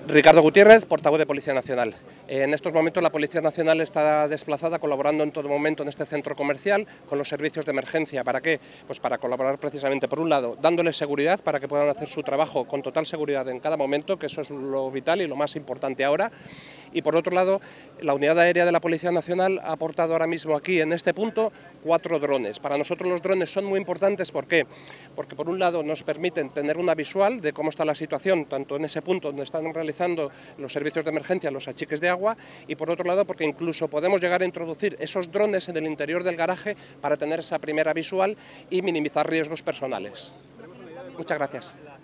Ricardo Gutiérrez, portavoz de Policía Nacional. En estos momentos la Policía Nacional está desplazada, colaborando en todo momento en este centro comercial con los servicios de emergencia. ¿Para qué? Pues para colaborar precisamente, por un lado, dándoles seguridad para que puedan hacer su trabajo con total seguridad en cada momento, que eso es lo vital y lo más importante ahora. Y por otro lado, la unidad aérea de la Policía Nacional ha aportado ahora mismo aquí, en este punto, 4 drones. Para nosotros los drones son muy importantes, ¿por qué? Porque por un lado nos permiten tener una visual de cómo está la situación, tanto en ese punto donde están realizando los servicios de emergencia, los achiques de agua, y por otro lado porque incluso podemos llegar a introducir esos drones en el interior del garaje para tener esa primera visual y minimizar riesgos personales. Muchas gracias.